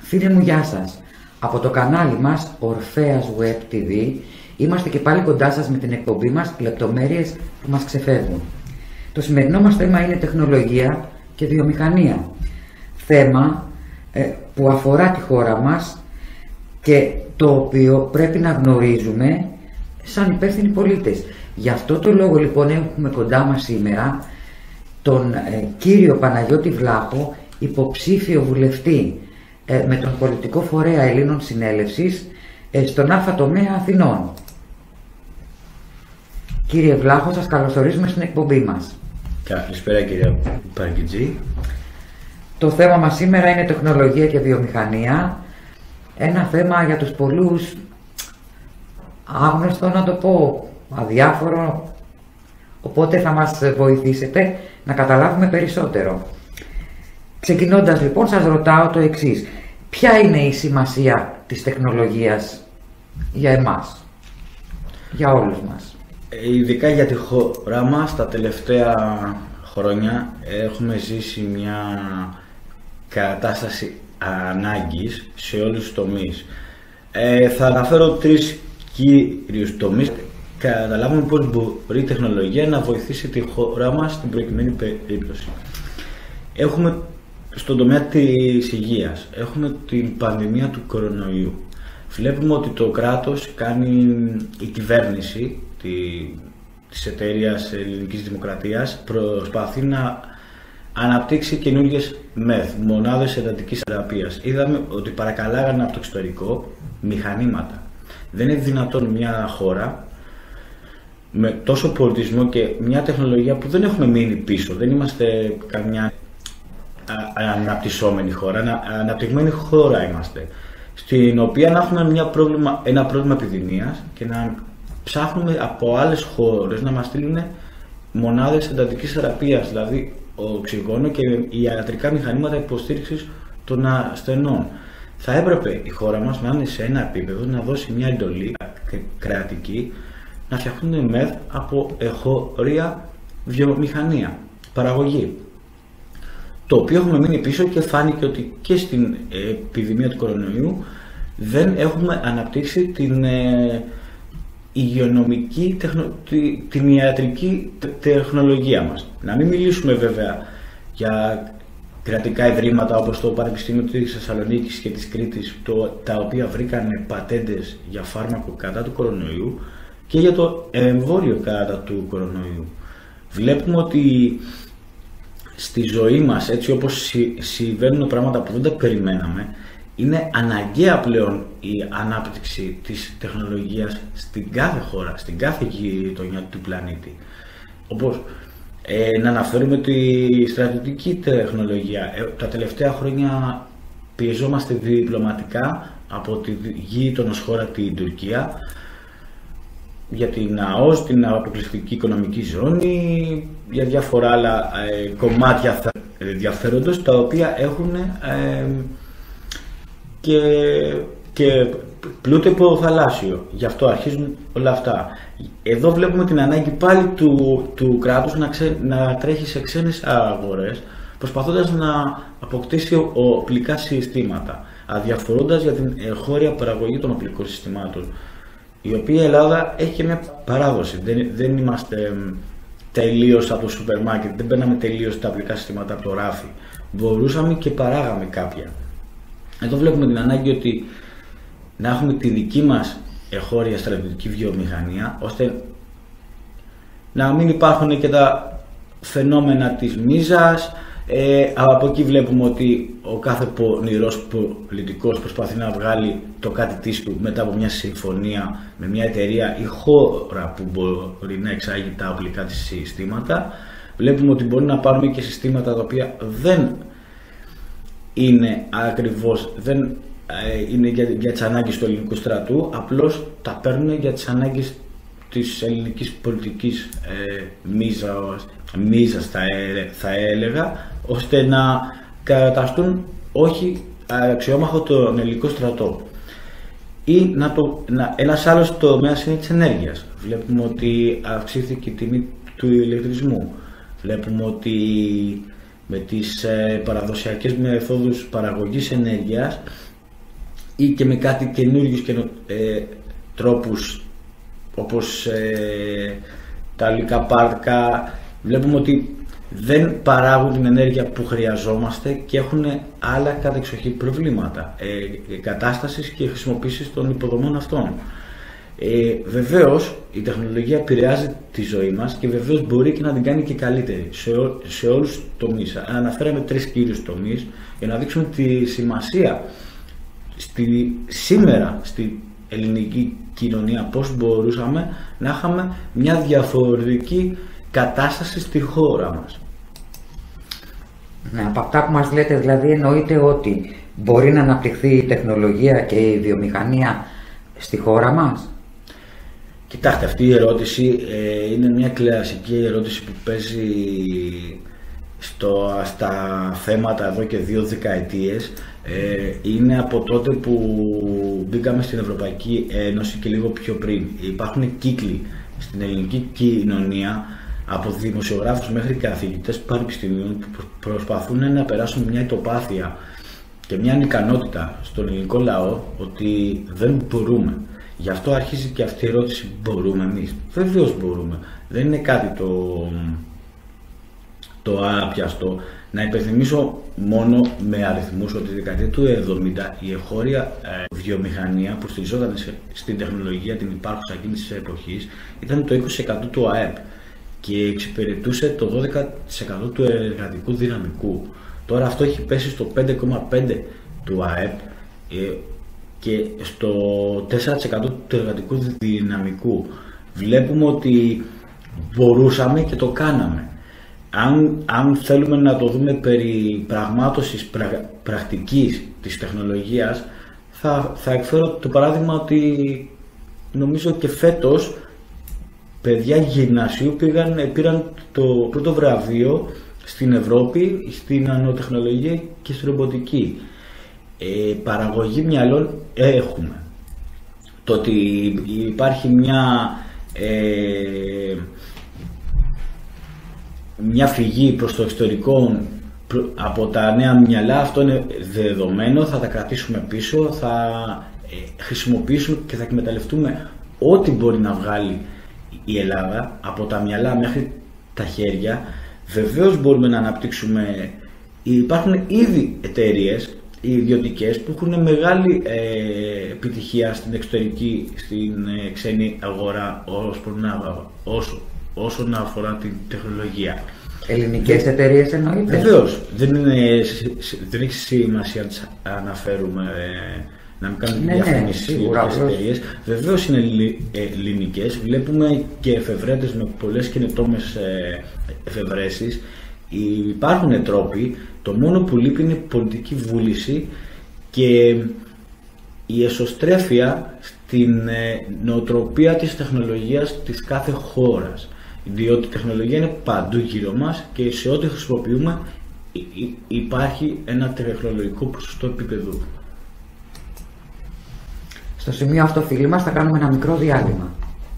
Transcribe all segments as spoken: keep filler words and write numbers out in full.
Φίλοι μου, γεια σας. Από το κανάλι μας Ορφέας Web τι βι είμαστε και πάλι κοντά σας με την εκπομπή μας λεπτομέρειες που μας ξεφεύγουν. Το σημερινό μας θέμα είναι τεχνολογία και βιομηχανία. Θέμα ε, που αφορά τη χώρα μας και το οποίο πρέπει να γνωρίζουμε σαν υπεύθυνοι πολίτες. Γι' αυτό το λόγο λοιπόν έχουμε κοντά μας σήμερα τον ε, κύριο Παναγιώτη Βλάχο, υποψήφιο βουλευτή ε, με τον πολιτικό φορέα Ελλήνων Συνέλευσης ε, στον Α τομέα Αθηνών. Κύριε Βλάχο, σας καλωσορίζουμε στην εκπομπή μας. Καλησπέρα κύριε Παρκιτζή. Το θέμα μας σήμερα είναι τεχνολογία και βιομηχανία. Ένα θέμα για τους πολλούς άγνωστο, να το πω, αδιάφορο, οπότε θα μας βοηθήσετε να καταλάβουμε περισσότερο. Ξεκινώντας λοιπόν, σας ρωτάω το εξής. Ποια είναι η σημασία της τεχνολογίας για εμάς, για όλους μας? Ειδικά για τη χώρα μας, τα τελευταία χρόνια έχουμε ζήσει μια κατάσταση ανάγκης σε όλους τους τομείς. Ε, θα αναφέρω τρεις κύριους τομείς. Καταλάβουμε πώς μπορεί η τεχνολογία να βοηθήσει τη χώρα μας στην προκειμένη περίπτωση. Έχουμε στον τομέα της υγείας, έχουμε την πανδημία του κορονοϊού. Βλέπουμε ότι το κράτος κάνει, η κυβέρνηση τη, της εταιρείας Ελληνικής Δημοκρατίας προσπαθεί να αναπτύξει καινούργιες μεθ, μονάδες εντατικής θεραπείας. Είδαμε ότι παρακαλάγανε από το εξωτερικό μηχανήματα. Δεν είναι δυνατόν μια χώρα με τόσο πολιτισμό και μια τεχνολογία που δεν έχουμε μείνει πίσω, δεν είμαστε καμιά αναπτυσσόμενη χώρα, αναπτυγμένη χώρα είμαστε, στην οποία να έχουμε μια πρόβλημα, ένα πρόβλημα επιδημίας και να ψάχνουμε από άλλες χώρες να μας στείλουν μονάδες εντατικής θεραπείας, δηλαδή οξυγόνο και ιατρικά μηχανήματα υποστήριξης των ασθενών. Θα έπρεπε η χώρα μας να είναι σε ένα επίπεδο να δώσει μια εντολή κρατική να φτιάχνουν μεθ από εγχώρια βιομηχανία, παραγωγή. Το οποίο έχουμε μείνει πίσω και φάνηκε ότι και στην επιδημία του κορονοϊού δεν έχουμε αναπτύξει την ε, υγειονομική, τεχνο, τη, την ιατρική τεχνολογία μας. Να μην μιλήσουμε βέβαια για κρατικά ιδρύματα όπως το Πανεπιστήμιο της Θεσσαλονίκης και της Κρήτης, το, τα οποία βρήκαν πατέντες για φάρμακο κατά του κορονοϊού και για το εμβόλιο κατά του κορονοϊού. Βλέπουμε ότι στη ζωή μας, έτσι όπως συμβαίνουν πράγματα που δεν τα περιμέναμε, είναι αναγκαία πλέον η ανάπτυξη της τεχνολογίας στην κάθε χώρα, στην κάθε γειτονιά του πλανήτη. Όπως ε, να αναφέρουμε τη στρατιωτική τεχνολογία. Ε, τα τελευταία χρόνια πιεζόμαστε διπλωματικά από τη γείτονος χώρα την Τουρκία για την ΑΟΣ, την αποκλειστική οικονομική ζώνη, για διάφορα άλλα ε, κομμάτια ενδιαφέροντος, τα οποία έχουν ε, και, και πλούτο υποθαλάσσιο. Γι' αυτό αρχίζουν όλα αυτά. Εδώ βλέπουμε την ανάγκη πάλι του, του κράτους να, ξε, να τρέχει σε ξένες αγορές, προσπαθώντας να αποκτήσει οπλικά συστήματα, αδιαφορώντας για την εγχώρια παραγωγή των οπλικών συστημάτων, η οποία η Ελλάδα έχει και μια παράδοση. Δεν, δεν είμαστε τελείως από το σούπερ μάρκετ, δεν παίρναμε τελείως τα οπλικά συστήματα από το ράφι. Μπορούσαμε και παράγαμε κάποια. Εδώ βλέπουμε την ανάγκη ότι να έχουμε τη δική μας εγχώρια στρατιωτική βιομηχανία, ώστε να μην υπάρχουν και τα φαινόμενα της μίζας. Ε, από εκεί βλέπουμε ότι ο κάθε πονηρός πολιτικός προσπαθεί να βγάλει το κάτι της του μετά από μια συμφωνία με μια εταιρεία ή χώρα που μπορεί να εξάγει τα οπλικά της συστήματα. Βλέπουμε ότι μπορεί να πάρουμε και συστήματα τα οποία δεν είναι ακριβώς, δεν ε, είναι για, για τις ανάγκες του ελληνικού στρατού, απλώς τα παίρνουν για τις ανάγκες της ελληνικής πολιτικής ε, μίζας, μίζας θα, ε, θα έλεγα, ώστε να καταστούν όχι αξιόμαχο τον ελληνικό στρατό. Ή να το, να, ένας άλλος τομέας είναι της ενέργειας. Βλέπουμε ότι αυξήθηκε η τιμή του ηλεκτρισμού. Βλέπουμε ότι με τις ε, παραδοσιακές μεθόδους παραγωγής ενέργειας ή και με κάτι καινούργιους καινο, ε, τρόπους όπως ε, τα υλικά πάρκα. Βλέπουμε ότι δεν παράγουν την ενέργεια που χρειαζόμαστε και έχουν άλλα κατεξοχήν προβλήματα ε, κατάστασης και χρησιμοποίησης των υποδομών αυτών. Ε, βεβαίως η τεχνολογία επηρεάζει τη ζωή μας και βεβαίως μπορεί και να την κάνει και καλύτερη σε, ό, σε όλους τους τομείς. Αναφέραμε τρεις κύριους τομείς για να δείξουμε τη σημασία στη, σήμερα στη ελληνική κοινωνία, πώς μπορούσαμε να είχαμε μια διαφορετική κατάσταση στη χώρα μας. Ναι, από αυτά που μας λέτε δηλαδή εννοείται ότι μπορεί να αναπτυχθεί η τεχνολογία και η βιομηχανία στη χώρα μας. Κοιτάξτε, αυτή η ερώτηση ε, είναι μια κλασική ερώτηση που παίζει στο, στα θέματα εδώ και δύο δεκαετίες. Ε, είναι από τότε που μπήκαμε στην Ευρωπαϊκή Ένωση και λίγο πιο πριν. Υπάρχουν κύκλοι στην ελληνική κοινωνία, από δημοσιογράφους μέχρι καθηγητές πανεπιστημίων, που προσπαθούν να περάσουν μια ητοπάθεια και μια ανικανότητα στον ελληνικό λαό ότι δεν μπορούμε. Γι' αυτό αρχίζει και αυτή η ερώτηση, μπορούμε εμείς? Βεβαίως μπορούμε. Δεν είναι κάτι το, το άπιαστο. Να υπενθυμίσω μόνο με αριθμούς ότι τη δεκαετία του εβδομήντα η εγχώρια ε, βιομηχανία που στηριζόταν στην τεχνολογία την υπάρχουσα εκείνης της εποχής ήταν το είκοσι τοις εκατό του ΑΕΠ και εξυπηρετούσε το δώδεκα τοις εκατό του εργατικού δυναμικού. Τώρα αυτό έχει πέσει στο πέντε κόμμα πέντε τοις εκατό του ΑΕΠ ε, και στο τέσσερα τοις εκατό του εργατικού δυναμικού. Βλέπουμε ότι μπορούσαμε και το κάναμε. Αν, αν θέλουμε να το δούμε περί πραγμάτωσης πρα, πρακτικής της τεχνολογίας, θα, θα εκφέρω το παράδειγμα ότι νομίζω και φέτος παιδιά γυμνασίου πήγαν, πήραν το πρώτο βραβείο στην Ευρώπη στην νανοτεχνολογία και στη ρομποτική. Ε, παραγωγή μυαλών έχουμε. Το ότι υπάρχει μια, ε, μια φυγή προς το εξωτερικό από τα νέα μυαλά, αυτό είναι δεδομένο, θα τα κρατήσουμε πίσω, θα ε, χρησιμοποιήσουμε και θα εκμεταλλευτούμε ό,τι μπορεί να βγάλει η Ελλάδα, από τα μυαλά μέχρι τα χέρια. Βεβαίως μπορούμε να αναπτύξουμε, υπάρχουν ήδη εταιρείες οι ιδιωτικές που έχουν μεγάλη ε, επιτυχία στην εξωτερική, στην ε, ξένη αγορά όσο, όσον αφορά την τεχνολογία. Ελληνικές εταιρείες εννοείται? Βεβαίως, δεν, είναι, δεν έχει σημασία να τις αναφέρουμε, ε, να μην κάνουμε ναι, διαφήμιση ναι, στις εταιρείες. Βεβαίως είναι ελληνικές, βλέπουμε και εφευρέτες με πολλές καινοτόμες ε, εφευρέσεις. Υπάρχουν τρόποι, το μόνο που λείπει είναι η πολιτική βούληση και η εσωστρέφεια στην νοοτροπία της τεχνολογίας της κάθε χώρας. Διότι η τεχνολογία είναι παντού γύρω μας και σε ό,τι χρησιμοποιούμε υπάρχει ένα τεχνολογικό ποσοστό επίπεδου. Στο σημείο αυτό, φίλοι μας, θα κάνουμε ένα μικρό διάλειμμα.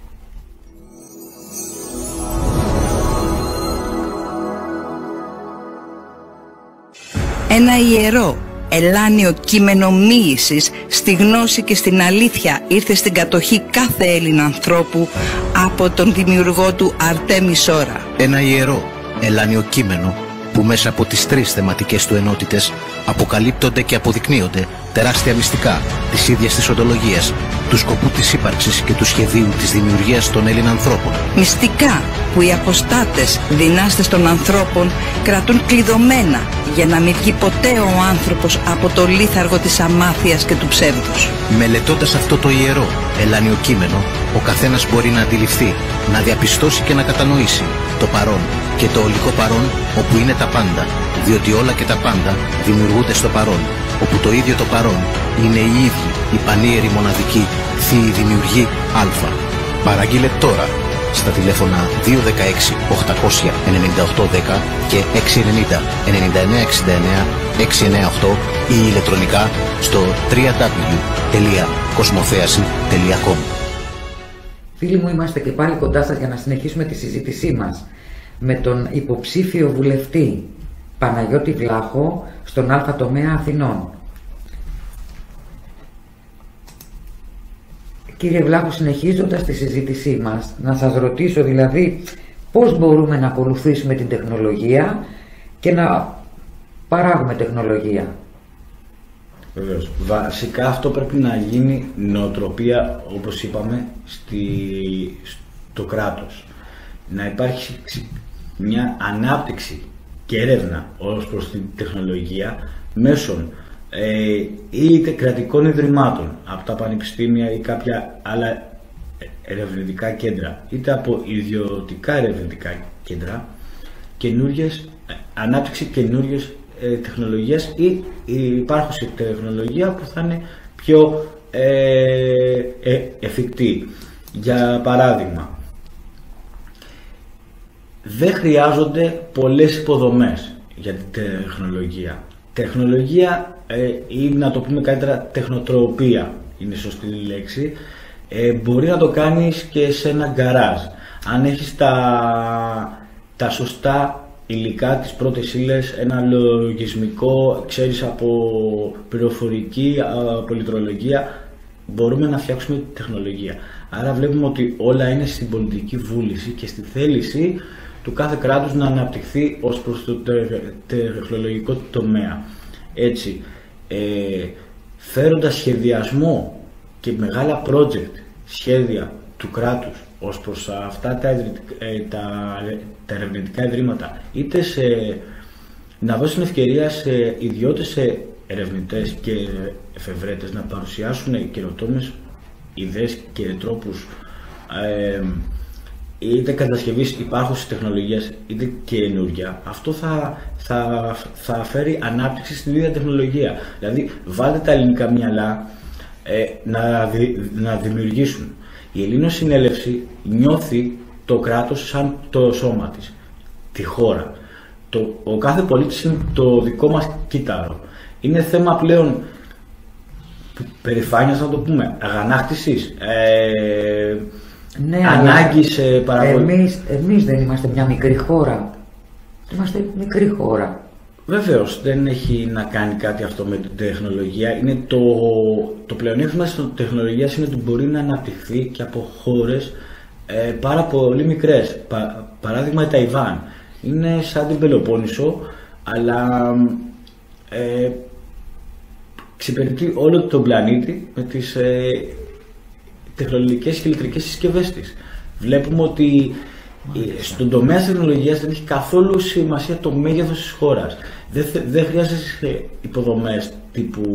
Ένα ιερό, ελάνιο κείμενο μοίησης στη γνώση και στην αλήθεια ήρθε στην κατοχή κάθε Έλληνα ανθρώπου από τον δημιουργό του Αρτέμι Σόρα. Ένα ιερό, ελάνιο κείμενο που μέσα από τις τρεις θεματικές του ενότητες αποκαλύπτονται και αποδεικνύονται τεράστια μυστικά της ίδιας της οντολογίας, του σκοπού της ύπαρξης και του σχεδίου της δημιουργίας των Έλληνων ανθρώπων. Μυστικά που οι αποστάτες δυνάστες των ανθρώπων κρατούν κλειδωμένα για να μην βγει ποτέ ο άνθρωπος από το λίθαργο της αμάθειας και του ψεύδους. Μελετώντας αυτό το ιερό, ελάνιο κείμενο, ο καθένας μπορεί να αντιληφθεί, να διαπιστώσει και να κατανοήσει το παρόν και το ολικό παρόν, όπου είναι τα πάντα, διότι όλα και τα πάντα δημιουργούνται στο παρόν, όπου το ίδιο το παρόν είναι οι ίδιοι οι πανίεροι μοναδικοί θείοι δημιουργοί Α. Παραγγείλε τώρα στα τηλέφωνα δύο ένα έξι οκτακόσια ενενήντα οκτώ δέκα και έξι ενενήντα ενενήντα εννέα εξήντα εννέα έξι εννέα οκτώ ή ηλεκτρονικά στο double-u double-u double-u τελεία κοσμοθέαση τελεία com. Φίλοι μου, είμαστε και πάλι κοντά σας για να συνεχίσουμε τη συζήτησή μας με τον υποψήφιο βουλευτή Παναγιώτη Βλάχο στον Α τομέα Αθηνών. Κύριε Βλάχο, συνεχίζοντας τη συζήτησή μας, να σας ρωτήσω δηλαδή πώς μπορούμε να ακολουθήσουμε την τεχνολογία και να παράγουμε τεχνολογία. Βεβαίως. Βασικά αυτό πρέπει να γίνει νοοτροπία, όπως είπαμε, στη, στο κράτος. Να υπάρχει μια ανάπτυξη και έρευνα ως προς την τεχνολογία μέσω ε, είτε κρατικών ιδρυμάτων από τα πανεπιστήμια ή κάποια άλλα ερευνητικά κέντρα, είτε από ιδιωτικά ερευνητικά κέντρα, καινούργιες, ανάπτυξη καινούργιες ε, τεχνολογίες ή η υπάρχουσα τεχνολογία που θα είναι πιο ε, ε, εφικτή. Για παράδειγμα, δεν χρειάζονται πολλές υποδομές για την τεχνολογία. Τεχνολογία ε, ή να το πούμε καλύτερα τεχνοτροπία είναι η σωστή λέξη. Ε, μπορεί να το κάνεις και σε ένα γκαράζ. Αν έχεις τα, τα σωστά υλικά, τις πρώτες ύλες, ένα λογισμικό, ξέρεις από πληροφορική, από λειτουργία, μπορούμε να φτιάξουμε τεχνολογία. Άρα βλέπουμε ότι όλα είναι στην πολιτική βούληση και στη θέληση του κάθε κράτους να αναπτυχθεί ως προς το τεχνολογικό τομέα. Έτσι, ε, φέροντας σχεδιασμό και μεγάλα project, σχέδια του κράτους ως προς αυτά τα, ε, τα, τα ερευνητικά ιδρύματα, είτε σε, να δώσουν ευκαιρία σε ιδιώτες, σε ερευνητές και εφευρέτες να παρουσιάσουν καινοτόμες ιδέες και τρόπους ε, είτε κατασκευής υπάρχουσης τεχνολογίας είτε καινούργια. Αυτό θα, θα, θα φέρει ανάπτυξη στην ίδια τεχνολογία. Δηλαδή βάλτε τα ελληνικά μυαλά ε, να, δη, να δημιουργήσουν. Η Ελληνοσυνέλευση νιώθει το κράτος σαν το σώμα της, τη χώρα. Το, ο κάθε πολίτης είναι το δικό μας κύτταρο. Είναι θέμα πλέον περηφάνειας, να το πούμε, αγανάκτησης, ε, ναι, ανάγκης παραβολή. Εμείς, εμείς δεν είμαστε μια μικρή χώρα. Είμαστε μικρή χώρα. Βεβαίως, δεν έχει να κάνει κάτι αυτό με την τεχνολογία. Είναι το, το πλεονέκτημα της τεχνολογίας είναι ότι μπορεί να αναπτυχθεί και από χώρες ε, πάρα πολύ μικρές. Πα, παράδειγμα η Ταϊβάν. Είναι σαν την Πελοπόννησο, αλλά ε, ξεπερνεί όλο τον πλανήτη με τις ε, τεχνολογικές και ηλεκτρικές συσκευές της. Βλέπουμε ότι ε, στον τομέα της τεχνολογίας δεν έχει καθόλου σημασία το μέγεθος της χώρας. Δεν, δεν χρειάζεται υποδομές τύπου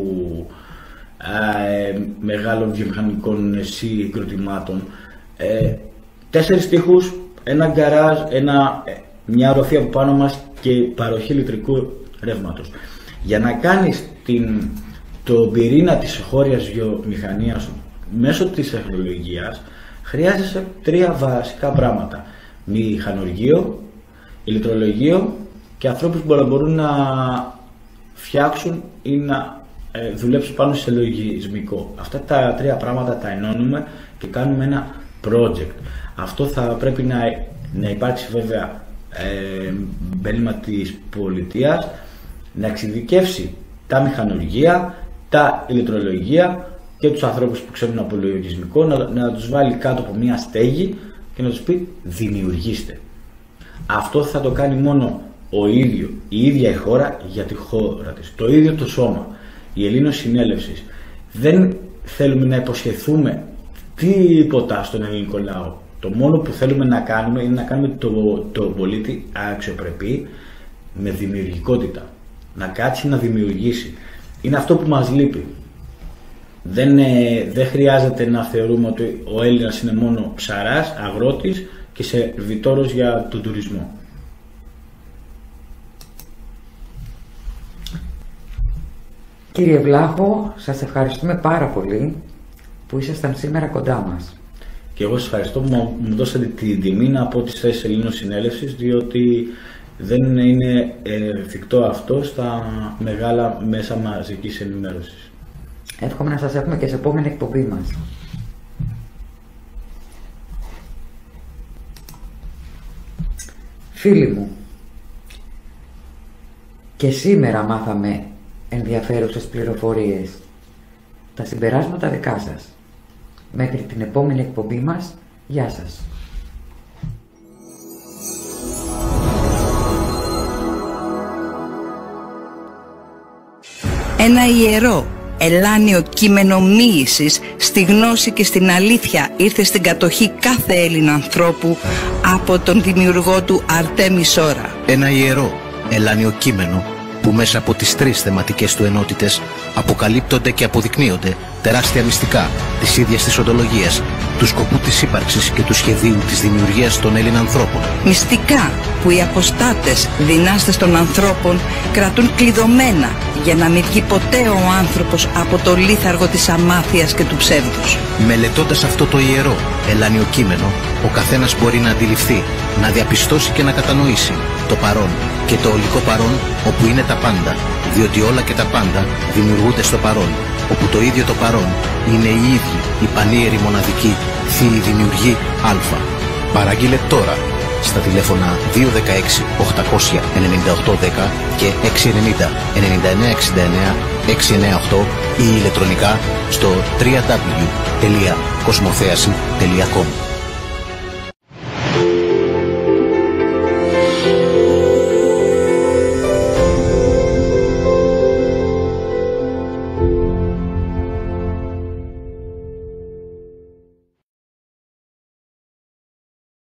ε, μεγάλων βιομηχανικών συγκροτημάτων. Ε, τέσσερις τοίχους, ένα γκαράζ, ένα, μια οροφή από πάνω μας και παροχή ηλεκτρικού ρεύματος. Για να κάνεις την, το πυρήνα της εγχώριας βιομηχανίας μέσω της τεχνολογίας χρειάζεσαι τρία βασικά πράγματα. Μηχανοργείο, ηλεκτρολογείο και ανθρώπους που μπορούν να φτιάξουν ή να ε, δουλέψουν πάνω σε λογισμικό. Αυτά τα τρία πράγματα τα ενώνουμε και κάνουμε ένα project. Αυτό θα πρέπει να, να υπάρξει βέβαια ε, μπέλημα της πολιτείας, να εξειδικεύσει τα μηχανοργία, τα ηλεκτρολογία και τους ανθρώπους που ξέρουν από λογισμικό, να, να τους βάλει κάτω από μια στέγη και να τους πει δημιουργήστε. Αυτό θα το κάνει μόνο ο ίδιο, η ίδια η χώρα για τη χώρα της, το ίδιο το σώμα, η Ελληνοσυνέλευση. Δεν θέλουμε να υποσχεθούμε τίποτα στον ελληνικό λαό. Το μόνο που θέλουμε να κάνουμε είναι να κάνουμε το, το πολίτη αξιοπρεπή με δημιουργικότητα. Να κάτσει να δημιουργήσει. Είναι αυτό που μας λείπει. Δεν, ε, δεν χρειάζεται να θεωρούμε ότι ο Έλληνας είναι μόνο ψαράς, αγρότης και σερβιτόρος για τον τουρισμό. Κύριε Βλάχο, σας ευχαριστούμε πάρα πολύ που ήσασταν σήμερα κοντά μας. Και εγώ σας ευχαριστώ που μου δώσατε την τιμή να πω τις θέσεις Ελληνοσυνέλευσης, διότι δεν είναι εφικτό αυτό στα μεγάλα μέσα μαζικής ενημέρωσης. Εύχομαι να σας έχουμε και σε επόμενη εκπομπή μας. Φίλοι μου, και σήμερα μάθαμε ενδιαφέρουσες πληροφορίες. Τα συμπεράσματα δικά σας. Μέχρι την επόμενη εκπομπή μας, γεια σας. Ένα ιερό, ελάνιο κείμενο μοίησης στη γνώση και στην αλήθεια ήρθε στην κατοχή κάθε Έλληνα ανθρώπου από τον δημιουργό του Αρτέμι Σόρα. Ένα ιερό, ελάνιο κείμενο που μέσα από τις τρεις θεματικές του ενότητες αποκαλύπτονται και αποδεικνύονται τεράστια μυστικά της ίδιας της οντολογίας, του σκοπού της ύπαρξης και του σχεδίου της δημιουργίας των Έλληνα ανθρώπων. Μυστικά που οι αποστάτες δυνάστες των ανθρώπων κρατούν κλειδωμένα για να μην βγει ποτέ ο άνθρωπος από το λίθαργο της αμάθειας και του ψεύδους. Μελετώντας αυτό το ιερό, ελάνιο κείμενο, ο καθένας μπορεί να αντιληφθεί, να διαπιστώσει και να κατανοήσει το παρόν και το ολικό παρόν όπου είναι τα πάντα, διότι όλα και τα πάντα δημιουργούνται στο παρόν, όπου το ίδιο το παρόν είναι οι ίδιοι, οι πανίεροι μοναδικοί, θείοι δημιουργοί Α. Παραγγείλε τώρα στα τηλέφωνα δύο ένα έξι οκτακόσια ενενήντα οκτώ δέκα και έξι ενενήντα ενενήντα εννέα εξήντα εννέα έξι εννέα οκτώ ή ηλεκτρονικά στο double-u double-u double-u τελεία κοσμοθέαση τελεία com.